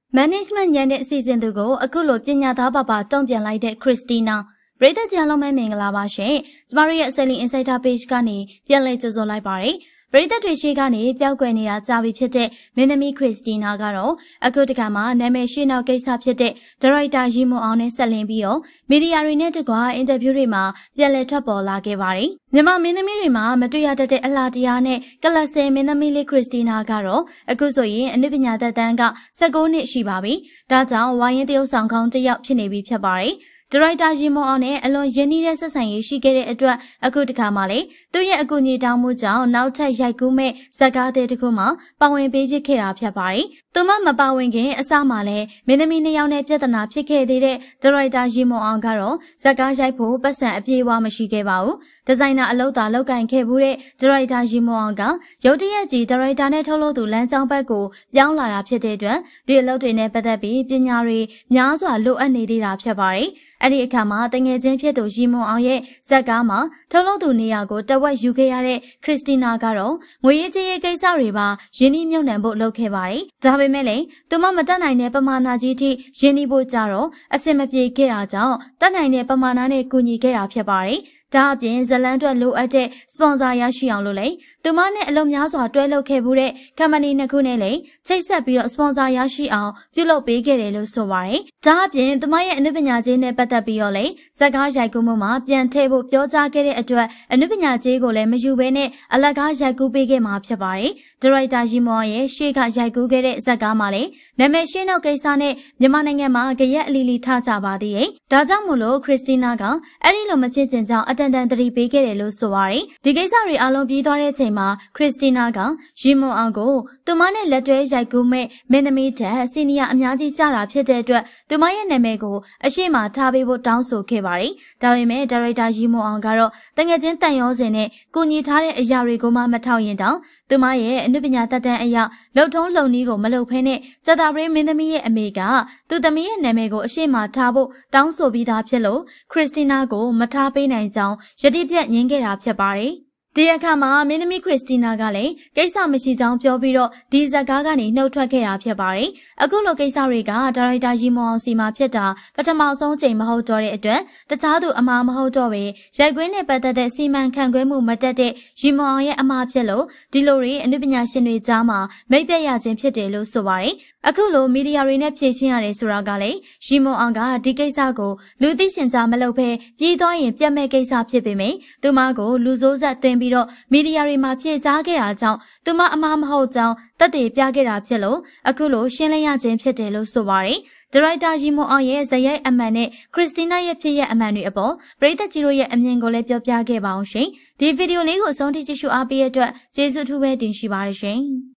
Management ညတဲ့အစီအစဉ်တွေကိုအခုလိုပညာသားပါတုံ့ပြန်လိုက်တဲ့ Christina ပရိသတ်ကြလုံးမဲမင်္ဂလာပါရှင်ကျမတို့ရဲ့ Selling Insider Page ကနေပြန်လည်ကြိုဆိုလိုက်ပါတယ်ပရိသတ်တွေရှိကနေပျောက်ကွယ်နေတာကြာပြီဖြစ်တဲ့မင်းသမီး Christina ကတော့အခုတခါမှနာမည်ရှိနောက်ကိစ္စဖြစ်တဲ့ဒါရိုက်တာရီမွန်အောင်နဲ့ဆက်လင်းပြီးတော့မီဒီယာတွေနဲ့တကွာအင်တာဗျူးတွေမှာပြန်လည်ထွက်ပေါ်လာခဲ့ပါတယ်မြန်မာမင်းသမီးတွေမှာမတွေ့ရတတ်တဲ့အလှတရားနဲ့ကလပ်ဆယ်မင်းသမီးလေး Christina ကတော့အခုဆိုရင်အနုပညာသက်တမ်းက19နှစ်ရှိပါပြီဒါကြောင့်ဝိုင်းရင်တရုတ်ဆောင်ကောင်းတစ်ယောက်ဖြစ်နေပြီဖြစ်ပါတယ်ဒါရိုက်တာရီမွန်အောင်နဲ့အလွန်ရင်းနှီးတဲ့ဆက်ဆံရေးရှိခဲ့တဲ့အတွက်အခုတခါမှလေသူ့ရဲ့အကူအညီတောင်းမှုကြောင့်နောက်ထပ်ရိုက်ကူးမဲ့ဇာတ်ကားတဲ့တစ်ခုမှပါဝင်ပေးဖြစ်ခဲ့တာဖြစ်ပါတယ်။သူမမပါဝင်ခင်အစမှလည်းမင်းသမီးနှစ်ယောက်နဲ့ပြဿနာဖြစ်ခဲ့သေးတဲ့ဒါရိုက်တာရီမွန်အောင်ကတော့ဇာတ်ကားရိုက်ဖို့ပတ်စံအပြေအဝမရှိခဲ့ပါဘူး။ဒီဇိုင်နာအလုပ်သာလုပ်ကင်ခဲ့မှုတဲ့ဒါရိုက်တာရီမွန်အောင်ကရုတ်တရက်ကြီးဒါရိုက်တာနဲ့ထုတ်လုပ်သူလမ်းကြောင်းဘက်ကိုပြောင်းလာတာဖြစ်တဲ့အတွက်ဒီအလုပ်တွေနဲ့ပတ်သက်ပြီးပညာတွေများစွာလိုအပ်နေသေးတာဖြစ်ပါတယ်။အဲ့ဒီအခါမှာတငယ်ချင်းဖြစ်သူရီမွန်အောင်ရဲ့ဇက်ကားမှာထုတ်လုပ်သူနေရာကိုတဝက်ယူခဲ့ရတဲ့ခရစ်စတီနာကတော့ငွေရေးကြေးရေးကိစ္စတွေပါရင်းနှီးမြှုပ်နှံဖို့လုပ်ခဲ့ပါတယ်။ဒါပေမဲ့လည်းသူမမတတ်နိုင်တဲ့ပမာဏကြီးထိရင်းနှီးဖို့ကြတော့အဆင်မပြေခဲ့တာကြောင့်တတ်နိုင်တဲ့ပမာဏနဲ့ကူညီခဲ့တာဖြစ်ပါတယ်။ဒါအပြင်ဇလန်အတွက်လိုအပ်တဲ့စပွန်ဆာရရှိအောင်လို့လေသူမနဲ့အလုံးများစွာတွဲလုပ်ခဲ့မှုတဲ့ကမ္ပဏီနှစ်ခုနဲ့လေချိတ်ဆက်ပြီးတော့စပွန်ဆာရရှိအောင်ပြုလုပ်ပေးခဲ့တယ်လို့ဆိုပါတယ်။ဒါအပြင်သူမရဲ့အနုပညာချင်းနဲ့ပတ်သက်ပြီးတော့လေဇက်ကားရိုက်ကူးမှုမှာပြန်ထည့်ဖို့ပြောကြားခဲ့တဲ့အတွက်အနုပညာချင်းကိုလည်းမယူဘဲနဲ့အလကားရိုက်ကူးပေးခဲ့မှာဖြစ်ပါတယ်။ဒါရိုက်တာရီမွန်ရဲ့ရှေ့ကရိုက်ကူးခဲ့တဲ့ဇက်ကားမှာလေနာမည်ရှင်းနောက်ကိစ္စနဲ့မြန်မာနိုင်ငံမှာကြရက်အလီလီထားကြပါသေးတယ်။ဒါကြောင့်မို့လို့ခရစ်စတီနာကအဲ့ဒီလိုမဖြစ်ချင်ကြောင်းတန်တရီပေးခဲ့တယ်လို့ဆိုပါတယ်ဒီကိစ္စတွေအလုံးပြီးသွားတဲ့အချိန်မှာခရစ်စတီနာကရီမွန်အောင်ကိုသူမနဲ့လက်တွဲရိုက်ကူးမဲ့မင်းသမီးတဲ့စီနီယာအများကြီးကြတာဖြစ်တဲ့အတွက်သူမရဲ့နာမည်ကိုအရှိမထားပေးဖို့တောင်းဆိုခဲ့ပါတယ်ဒါပေမဲ့ဒါရိုက်တာရီမွန်အောင်ကတော့တငယ်ချင်းတန်ရောစင်နဲ့ကူညီထားတဲ့အရာတွေကိုမှမထောက်ရင်တောင်သူမရဲ့အနုပညာသက်တမ်းအရာလှုပ်ထုံးလုံနည်းကိုမလုပ်ဖဲနဲ့စတာပရေးမင်းသမီးရဲ့အမေကသူသမီးရဲ့နာမည်ကိုအရှိမထားဖို့တောင်းဆိုပြီးသားဖြစ်လို့ခရစ်စတီနာကိုမထားပေးနိုင်ကြောင်းယတိပြတ်ငင်းခဲ့တာဖြစ်ပါတယ်။ဒီအခါမှာမင်းသမီးခရစ်စတီနာကလည်းကိစ္စမရှိကြောင်းပြောပြီးတော့ဒီဇက်ကားကနေနှုတ်ထွက်ခဲ့တာဖြစ်ပါတယ်။အခုလိုကိစ္စတွေကဒါရိုက်တာရီမွန်အောင်စီမှာဖြစ်တာပထမဆုံးချိန်မဟုတ်တော့တဲ့အတွက်တခြားသူအမှားမဟုတ်တော့ပဲရိုက်ကွင်းနဲ့ပတ်သက်တဲ့စီမံခန့်ခွဲမှုမတက်တဲ့ရီမွန်အောင်ရဲ့အမှားဖြစ်လို့ဒီလိုတွေအနုပညာရှင်တွေကြားမှာမိတ်ပြတ်ရခြင်းဖြစ်တယ်လို့ဆိုပါတယ်။အခုလိုမီဒီယာတွေနဲ့ဖြည့်ရှင်းရတယ်ဆိုတာကလည်းရီမွန်အောင်ကဒီကိစ္စကိုလူသိရှင်ကြားမလုပ်ဘဲပြေးသွားရင်ပြတ်မဲ့ကိစ္စဖြစ်ပေမယ့်သူမကိုလူဆိုးဆက်သွင်းပြီးတော့မီဒီယာတွေမှာဖြည့်ကြားခဲ့တာကြောင့်သူမအမှားမဟုတ်ကြောင်းသက်သေပြခဲ့တာဖြစ်လို့အခုလိုရှင်းလင်းရခြင်းဖြစ်တယ်လို့ဆိုပါတယ်။ဒါရိုက်တာရီမွန်အောင်ရဲ့ဇယိုက်အမှန်နဲ့ခရစ်စတီနာရဲ့ဖြစ်ရဲ့အမှန်တွေအပေါ်ပရိသတ်ကြီးတို့ရဲ့အမြင်ကိုလည်းပြောပြခဲ့ပါအောင်ရှင်။ဒီဗီဒီယိုလေးကိုအဆုံးထိကြည့်ရှုအားပေးတဲ့အတွက်ကျေးဇူးအထူးပဲတင်ရှိပါတယ်ရှင်။